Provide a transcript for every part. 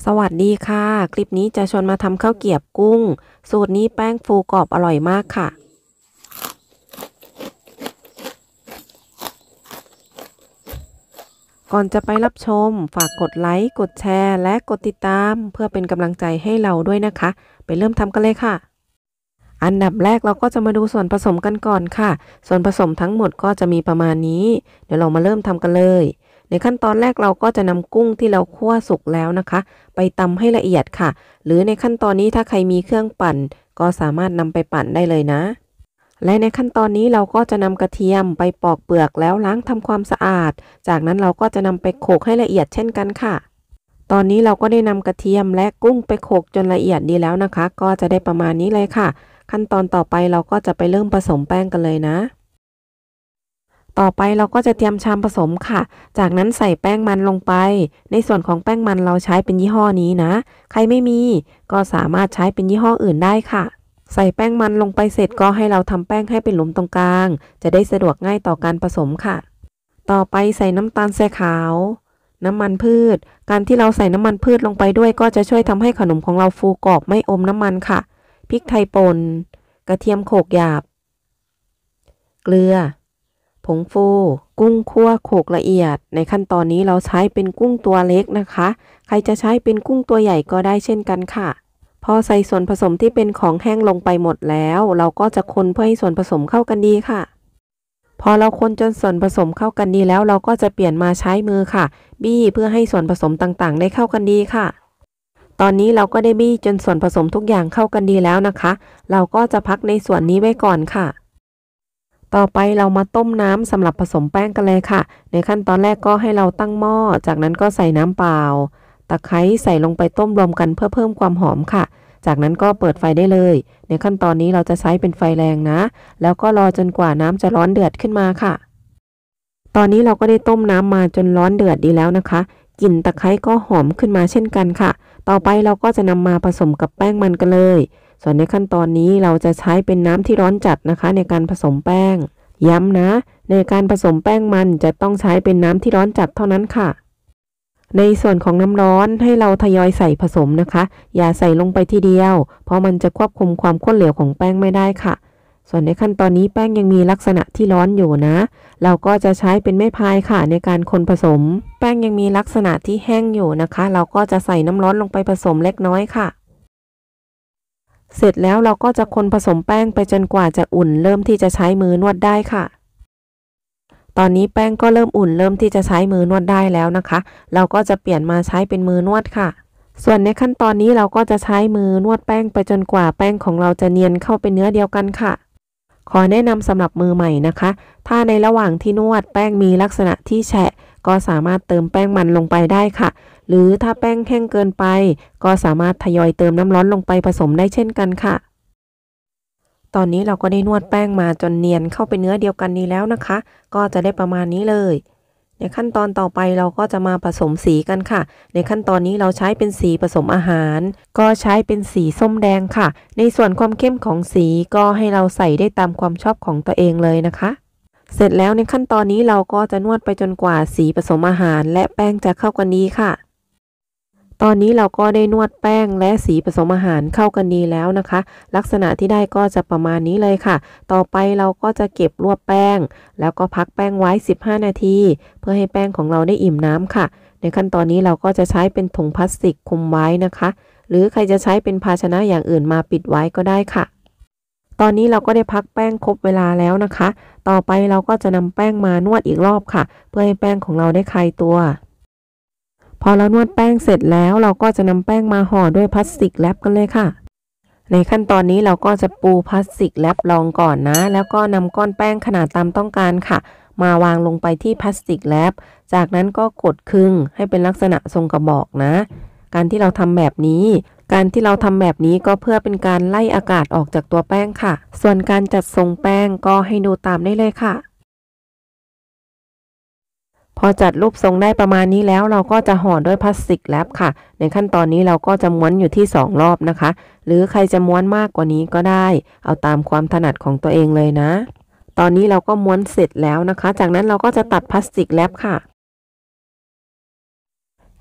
สวัสดีค่ะคลิปนี้จะชวนมาทำข้าวเกรี๊ยบกุ้งสูตรนี้แป้งฟูกรอบอร่อยมากค่ะก่อนจะไปรับชมฝากกดไลค์กดแชร์และกดติดตามเพื่อเป็นกำลังใจให้เราด้วยนะคะไปเริ่มทำกันเลยค่ะอันดับแรกเราก็จะมาดูส่วนผสมกันก่อนค่ะส่วนผสมทั้งหมดก็จะมีประมาณนี้เดี๋ยวเรามาเริ่มทำกันเลยในขั้นตอนแรกเราก็จะนำกุ้งที่เราคั่วสุกแล้วนะคะไปตำให้ละเอียดค่ะหรือในขั้นตอนนี้ถ้าใครมีเครื่องปั่นก็สามารถนำไปปั่นได้เลยนะและในขั้นตอนนี้เราก็จะนำกระเทียมไปปอกเปลือกแล้วล้างทำความสะอาดจากนั้นเราก็จะนำไปโขลกให้ละเอียดเช่นกันค่ะตอนนี้เราก็ได้นำกระเทียมและกุ้งไปโขลกจนละเอียดดีแล้วนะคะก็จะได้ประมาณนี้เลยค่ะขั้นตอนต่อไปเราก็จะไปเริ่มผสมแป้งกันเลยนะต่อไปเราก็จะเตรียมชามผสมค่ะจากนั้นใส่แป้งมันลงไปในส่วนของแป้งมันเราใช้เป็นยี่ห้อนี้นะใครไม่มีก็สามารถใช้เป็นยี่ห้ออื่นได้ค่ะใส่แป้งมันลงไปเสร็จก็ให้เราทำแป้งให้เป็นหลุมตรงกลางจะได้สะดวกง่ายต่อการผสมค่ะต่อไปใส่น้ำตาลทรายขาวน้ำมันพืชการที่เราใส่น้ำมันพืชลงไปด้วยก็จะช่วยทำให้ขนมของเราฟูกรอบไม่อมน้ำมันค่ะพริกไทยป่นกระเทียมโขลกหยาบเกลือผงฟูกุ้งคั่วโขลกละเอียดในขั้นตอนนี้เราใช้เป็นกุ้งตัวเล็กนะคะใครจะใช้เป็นกุ้งตัวใหญ่ก็ได้เช่นกันค่ะพอใส่ส่วนผสมที่เป็นของแห้งลงไปหมดแล้วเราก็จะคนเพื่อให้ส่วนผสมเข้ากันดีค่ะพอเราคนจนส่วนผสมเข้ากันดีแล้วเราก็จะเปลี่ยนมาใช้มือค่ะบี้เพื่อให้ส่วนผสมต่างๆได้เข้ากันดีค่ะตอนนี้เราก็ได้บี้จนส่วนผสมทุกอย่างเข้ากันดีแล้วนะคะเราก็จะพักในส่วนนี้ไว้ก่อนค่ะต่อไปเรามาต้มน้ำสำหรับผสมแป้งกันเลยค่ะในขั้นตอนแรกก็ให้เราตั้งหม้อจากนั้นก็ใส่น้ำเปล่าตะไคร้ใส่ลงไปต้มรวมกันเพื่อเพิ่มความหอมค่ะจากนั้นก็เปิดไฟได้เลยในขั้นตอนนี้เราจะใช้เป็นไฟแรงนะแล้วก็รอจนกว่าน้ำจะร้อนเดือดขึ้นมาค่ะตอนนี้เราก็ได้ต้มน้ำมาจนร้อนเดือดดีแล้วนะคะกลิ่นตะไคร้ก็หอมขึ้นมาเช่นกันค่ะต่อไปเราก็จะนำมาผสมกับแป้งมันกันเลยส่วนในขั้นตอนนี้เราจะใช้เป็นน้ำที่ร้อนจัดนะคะในการผสมแป้งย้ำนะในการผสมแป้งมันจะต้องใช้เป็นน้ำที่ร้อนจัดเท่านั้นค่ะในส่วนของน้ำร้อนให้เราทยอยใส่ผสมนะคะอย่าใส่ลงไปทีเดียวเพราะมันจะควบคุมความข้นเหลวของแป้งไม่ได้ค่ะส่วนในขั้นตอนนี้แป้งยังมีลักษณะที่ร้อนอยู่นะเราก็จะใช้เป็นไม้พายค่ะในการคนผสมแป้งยังมีลักษณะที่แห้งอยู่นะคะเราก็จะใส่น้ำร้อนลงไปผสมเล็กน้อยค่ะเสร็จแล้วเราก็จะคนผสมแป้งไปจนกว่าจะอุ่นเริ่มที่จะใช้มือนวดได้ค่ะตอนนี้แป้งก็เริ่มอุ่นเริ่มที่จะใช้มือนวดได้แล้วนะคะเราก็จะเปลี่ยนมาใช้เป็นมือนวดค่ะส่วนในขั้นตอนนี้เราก็จะใช้มือนวดแป้งไปจนกว่าแป้งของเราจะเนียนเข้าเป็นเนื้อเดียวกันค่ะขอแนะนำสำหรับมือใหม่นะคะถ้าในระหว่างที่นวดแป้งมีลักษณะที่แฉะก็สามารถเติมแป้งมันลงไปได้ค่ะหรือถ้าแป้งแห้งเกินไปก็สามารถทยอยเติมน้ำร้อนลงไปผสมได้เช่นกันค่ะตอนนี้เราก็ได้นวดแป้งมาจนเนียนเข้าเป็นเนื้อเดียวกันนี้แล้วนะคะก็จะได้ประมาณนี้เลยในขั้นตอนต่อไปเราก็จะมาผสมสีกันค่ะในขั้นตอนนี้เราใช้เป็นสีผสมอาหารก็ใช้เป็นสีส้มแดงค่ะในส่วนความเข้มของสีก็ให้เราใส่ได้ตามความชอบของตัวเองเลยนะคะเสร็จแล้วในขั้นตอนนี้เราก็จะนวดไปจนกว่าสีผสมอาหารและแป้งจะเข้ากันดีค่ะตอนนี้เราก็ได้นวดแป้งและสีผสมอาหารเข้ากันดีแล้วนะคะลักษณะที่ได้ก็จะประมาณนี้เลยค่ะต่อไปเราก็จะเก็บรวบแป้งแล้วก็พักแป้งไว้15นาทีเพื่อให้แป้งของเราได้อิ่มน้ำค่ะในขั้นตอนนี้เราก็จะใช้เป็นถุงพลาสติกคลุมไว้นะคะหรือใครจะใช้เป็นภาชนะอย่างอื่นมาปิดไว้ก็ได้ค่ะตอนนี้เราก็ได้พักแป้งครบเวลาแล้วนะคะต่อไปเราก็จะนำแป้งมานวดอีกรอบค่ะเพื่อให้แป้งของเราได้คลายตัวพอเรานวดแป้งเสร็จแล้วเราก็จะนำแป้งมาห่อด้วยพลาสติกแรปกันเลยค่ะในขั้นตอนนี้เราก็จะปูพลาสติกแรปรองก่อนนะแล้วก็นำก้อนแป้งขนาดตามต้องการค่ะมาวางลงไปที่พลาสติกแรปจากนั้นก็กดคลึงให้เป็นลักษณะทรงกระบอกนะการที่เราทำแบบนี้ก็เพื่อเป็นการไล่อากาศออกจากตัวแป้งค่ะส่วนการจัดทรงแป้งก็ให้ดูตามได้เลยค่ะพอจัดรูปทรงได้ประมาณนี้แล้วเราก็จะห่อด้วยพลาสติกแรปค่ะในขั้นตอนนี้เราก็จะม้วนอยู่ที่2รอบนะคะหรือใครจะม้วนมากกว่านี้ก็ได้เอาตามความถนัดของตัวเองเลยนะตอนนี้เราก็ม้วนเสร็จแล้วนะคะจากนั้นเราก็จะตัดพลาสติกแรปค่ะ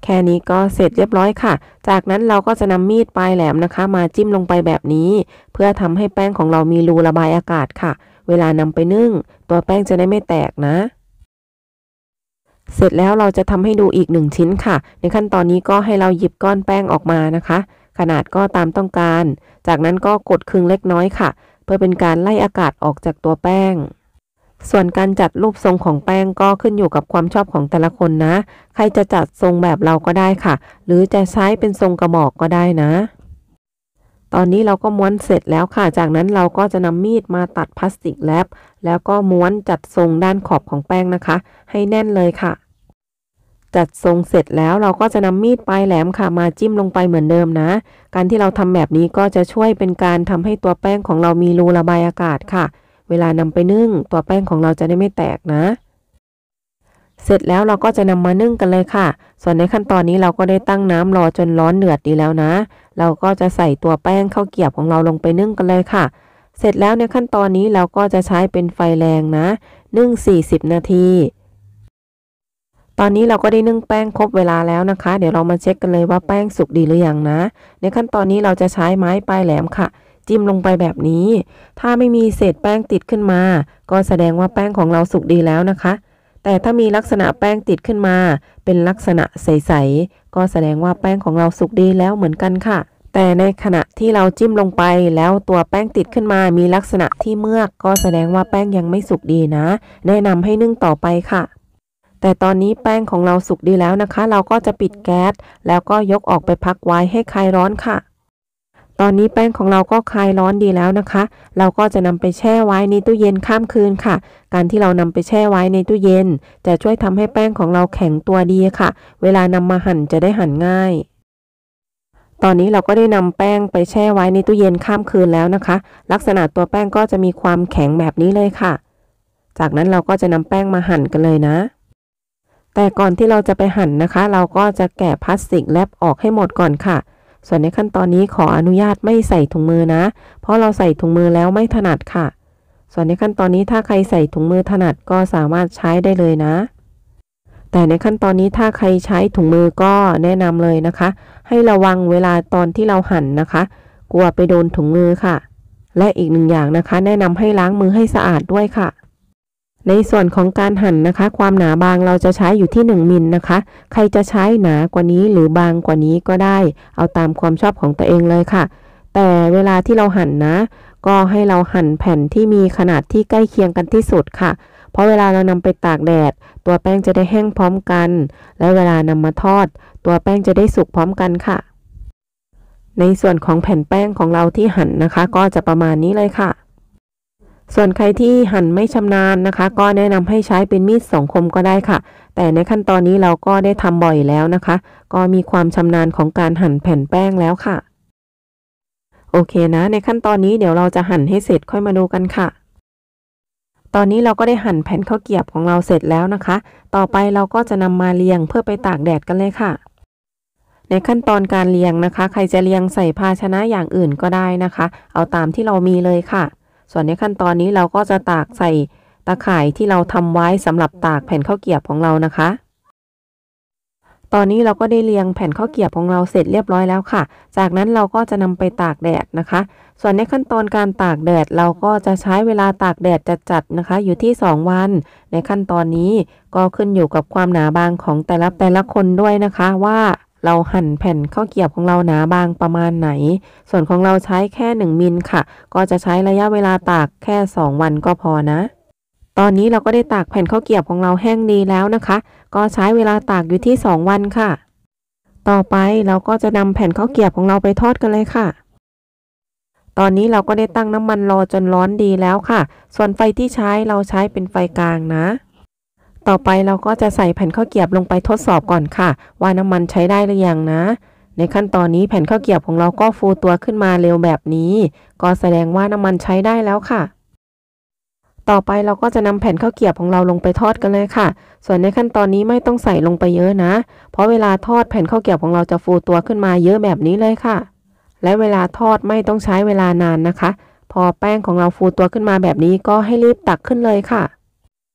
แค่นี้ก็เสร็จเรียบร้อยค่ะจากนั้นเราก็จะนำมีดปลายแหลมนะคะมาจิ้มลงไปแบบนี้เพื่อทำให้แป้งของเรามีรูระบายอากาศค่ะเวลานำไปนึ่งตัวแป้งจะได้ไม่แตกนะเสร็จแล้วเราจะทำให้ดูอีก1ชิ้นค่ะในขั้นตอนนี้ก็ให้เราหยิบก้อนแป้งออกมานะคะขนาดก็ตามต้องการจากนั้นก็กดคลึงเล็กน้อยค่ะเพื่อเป็นการไล่อากาศออกจากตัวแป้งส่วนการจัดรูปทรงของแป้งก็ขึ้นอยู่กับความชอบของแต่ละคนนะใครจะจัดทรงแบบเราก็ได้ค่ะหรือจะใช้เป็นทรงกระบอกก็ได้นะตอนนี้เราก็ม้วนเสร็จแล้วค่ะจากนั้นเราก็จะนำมีดมาตัดพลาสติกแรปแล้วก็ม้วนจัดทรงด้านขอบของแป้งนะคะให้แน่นเลยค่ะจัดทรงเสร็จแล้วเราก็จะนำมีดปลายแหลมค่ะมาจิ้มลงไปเหมือนเดิมนะการที่เราทำแบบนี้ก็จะช่วยเป็นการทำให้ตัวแป้งของเรามีรูระบายอากาศค่ะเวลานำไปนึ่งตัวแป้งของเราจะได้ไม่แตกนะเสร็จแล้วเราก็จะนำมานึ่งกันเลยค่ะส่วนในขั้นตอนนี้เราก็ได้ตั้งน้ำรอจนร้อนเดือดดีแล้วนะเราก็จะใส่ตัวแป้งข้าวเกรี๊ยวของเราลงไปนึ่งกันเลยค่ะเสร็จแล้วในขั้นตอนนี้เราก็จะใช้เป็นไฟแรงนะนึ่ง40 นาทีตอนนี้เราก็ได้นึ่งแป้งครบเวลาแล้วนะคะเดี๋ยวเรามาเช็คกันเลยว่าแป้งสุกดีหรือยังนะในขั้นตอนนี้เราจะใช้ไม้ปลายแหลมค่ะจิ้มลงไปแบบนี้ถ้าไม่มีเศษแป้งติดขึ้นมาก็แสดงว่าแป้งของเราสุกดีแล้วนะคะแต่ถ้ามีลักษณะแป้งติดขึ้นมาเป็นลักษณะใสๆก็แสดงว่าแป้งของเราสุกดีแล้วเหมือนกันค่ะแต่ในขณะที่เราจิ้มลงไปแล้วตัวแป้งติดขึ้นมามีลักษณะที่เมือกก็แสดงว่าแป้งยังไม่สุกดีนะแนะนำให้นึ่งต่อไปค่ะแต่ตอนนี้แป้งของเราสุกดีแล้วนะคะเราก็จะปิดแก๊สแล้วก็ยกออกไปพักไว้ให้คลายร้อนค่ะตอนนี้แป้งของเราก็คลายร้อนดีแล้วนะคะเราก็จะนำไปแช่ไว้ในตู้เย็นข้ามคืนค่ะการที่เรานำไปแช่ไว้ในตู้เย็นจะช่วยทำให้แป้งของเราแข็งตัวดีค่ะเวลานำมาหั่นจะได้หั่นง่ายตอนนี้เราก็ได้นำแป้งไปแช่ไว้ในตู้เย็นข้ามคืนแล้วนะคะลักษณะตัวแป้งก็จะมีความแข็งแบบนี้เลยค่ะจากนั้นเราก็จะนำแป้งมาหั่นกันเลยนะแต่ก่อนที่เราจะไปหั่นนะคะเราก็จะแกะพลาสติกแรปออกให้หมดก่อนค่ะส่วนในขั้นตอนนี้ขออนุญาตไม่ใส่ถุงมือนะเพราะเราใส่ถุงมือแล้วไม่ถนัดค่ะส่วนในขั้นตอนนี้ถ้าใครใส่ถุงมือถนัดก็สามารถใช้ได้เลยนะแต่ในขั้นตอนนี้ถ้าใครใช้ถุงมือก็แนะนำเลยนะคะให้ระวังเวลาตอนที่เราหั่นนะคะกลัวไปโดนถุงมือค่ะและอีกหนึ่งอย่างนะคะแนะนำให้ล้างมือให้สะอาดด้วยค่ะในส่วนของการหั่นนะคะความหนาบางเราจะใช้อยู่ที่1 มิลนะคะใครจะใช้หนากว่านี้หรือบางกว่านี้ก็ได้เอาตามความชอบของตัวเองเลยค่ะแต่เวลาที่เราหั่นนะก็ให้เราหั่นแผ่นที่มีขนาดที่ใกล้เคียงกันที่สุดค่ะเพราะเวลาเรานำไปตากแดดตัวแป้งจะได้แห้งพร้อมกันและเวลานำมาทอดตัวแป้งจะได้สุกพร้อมกันค่ะในส่วนของแผ่นแป้งของเราที่หั่นนะคะก็จะประมาณนี้เลยค่ะส่วนใครที่หั่นไม่ชำนาญนะคะก็แนะนำให้ใช้เป็นมีด2 คมก็ได้ค่ะแต่ในขั้นตอนนี้เราก็ได้ทำบ่อยแล้วนะคะก็มีความชำนาญของการหั่นแผ่นแป้งแล้วค่ะโอเคนะในขั้นตอนนี้เดี๋ยวเราจะหั่นให้เสร็จค่อยมาดูกันค่ะตอนนี้เราก็ได้หั่นแผ่นข้าวเกรี๊ยวของเราเสร็จแล้วนะคะต่อไปเราก็จะนำมาเรียงเพื่อไปตากแดดกันเลยค่ะในขั้นตอนการเรียงนะคะใครจะเรียงใส่ภาชนะอย่างอื่นก็ได้นะคะเอาตามที่เรามีเลยค่ะส่วนในขั้นตอนนี้เราก็จะตากใส่ตะข่ายที่เราทำไว้สำหรับตากแผ่นข้าวเกรี๊ยวของเรานะคะตอนนี้เราก็ได้เรียงแผ่นข้าวเกรี๊ยวของเราเสร็จเรียบร้อยแล้วค่ะจากนั้นเราก็จะนำไปตากแดดนะคะส่วนในขั้นตอนการตากแดดเราก็จะใช้เวลาตากแดดจัดๆนะคะอยู่ที่2 วันในขั้นตอนนี้ก็ขึ้นอยู่กับความหนาบางของแต่ละคนด้วยนะคะว่าเราหั่นแผ่นข้าวเกรี๊ยวของเราหนาบางประมาณไหนส่วนของเราใช้แค่1 มิลค่ะก็จะใช้ระยะเวลาตากแค่2 วันก็พอนะตอนนี้เราก็ได้ตากแผ่นข้าวเกรี๊ยวของเราแห้งดีแล้วนะคะก็ใช้เวลาตากอยู่ที่2 วันค่ะต่อไปเราก็จะนำแผ่นข้าวเกรี๊ยวของเราไปทอดกันเลยค่ะตอนนี้เราก็ได้ตั้งน้ำมันรอจนร้อนดีแล้วค่ะส่วนไฟที่ใช้เราใช้เป็นไฟกลางนะต่อไปเราก็จะใส่แผ่นข้าวเกรี๊ยวลงไปทดสอบก่อนค่ะว่าน้ำมันใช้ได้หรือยังนะในขั้นตอนนี้แผ่นข้าวเกรี๊ยวของเราก็ฟูตัวขึ้นมาเร็วแบบนี้ก็แสดงว่าน้ำมันใช้ได้แล้วค่ะต่อไปเราก็จะนำแผ่นข้าวเกรี๊ยวของเราลงไปทอดกันเลยค่ะส่วนในขั้นตอนนี้ไม่ต้องใส่ลงไปเยอะนะเพราะเวลาทอดแผ่นข้าวเกรี๊ยวของเราจะฟูตัวขึ้นมาเยอะแบบนี้เลยค่ะและเวลาทอดไม่ต้องใช้เวลานานนะคะพอแป้งของเราฟูตัวขึ้นมาแบบนี้ก็ให้รีบตักขึ้นเลยค่ะ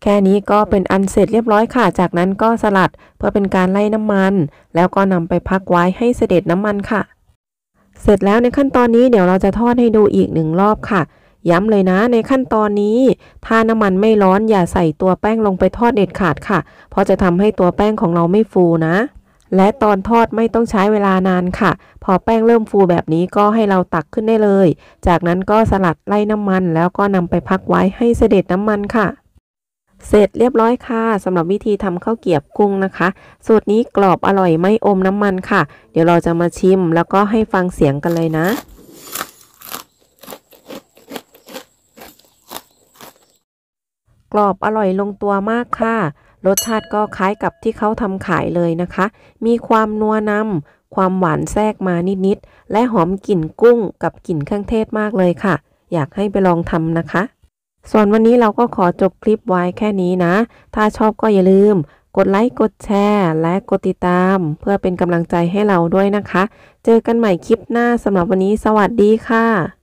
แค่นี้ก็เป็นอันเสร็จเรียบร้อยค่ะจากนั้นก็สลัดเพื่อเป็นการไล่น้ำมันแล้วก็นำไปพักไว้ให้เสด็จน้ำมันค่ะเสร็จแล้วในขั้นตอนนี้เดี๋ยวเราจะทอดให้ดูอีก1 รอบค่ะย้ำเลยนะในขั้นตอนนี้ถ้าน้ำมันไม่ร้อนอย่าใส่ตัวแป้งลงไปทอดเด็ดขาดค่ะเพราะจะทำให้ตัวแป้งของเราไม่ฟูนะและตอนทอดไม่ต้องใช้เวลานานค่ะพอแป้งเริ่มฟูแบบนี้ก็ให้เราตักขึ้นได้เลยจากนั้นก็สลัดไล่น้ำมันแล้วก็นำไปพักไว้ให้เสด็จน้ำมันค่ะเสร็จเรียบร้อยค่ะสำหรับวิธีทำข้าวเกรี๊ยบกุ้งนะคะสูตรนี้กรอบอร่อยไม่อมน้ำมันค่ะเดี๋ยวเราจะมาชิมแล้วก็ให้ฟังเสียงกันเลยนะกรอบอร่อยลงตัวมากค่ะรสชาติก็คล้ายกับที่เขาทำขายเลยนะคะมีความนัวนำความหวานแทรกมานิดๆและหอมกลิ่นกุ้งกับกลิ่นเครื่องเทศมากเลยค่ะอยากให้ไปลองทำนะคะส่วนวันนี้เราก็ขอจบคลิปไว้แค่นี้นะถ้าชอบก็อย่าลืมกดไลค์กดแชร์และกดติดตามเพื่อเป็นกำลังใจให้เราด้วยนะคะเจอกันใหม่คลิปหน้าสำหรับวันนี้สวัสดีค่ะ